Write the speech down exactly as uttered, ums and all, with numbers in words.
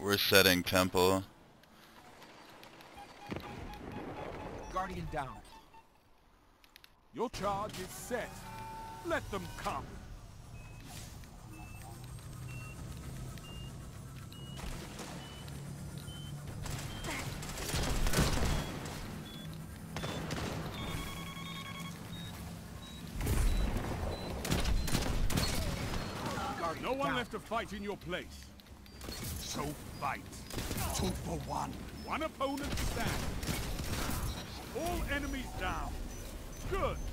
We're setting temple. Guardian down. Your charge is set. Let them come. Guardian No one down. left to fight in your place. So fight. Two for one. One opponent stands. All enemies down. Good.